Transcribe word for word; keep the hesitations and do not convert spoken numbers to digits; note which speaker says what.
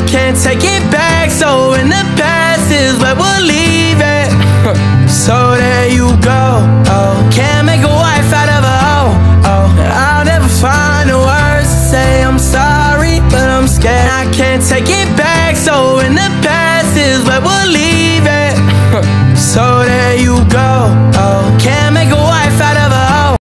Speaker 1: can't take it back, so in the past is where we'll leave it. So there you go, oh. Can't make a wife out of a hoe, oh. I'll never find the words to say I'm sorry, but I'm scared I can't take it back, so in the past is where we'll leave it. So there you go.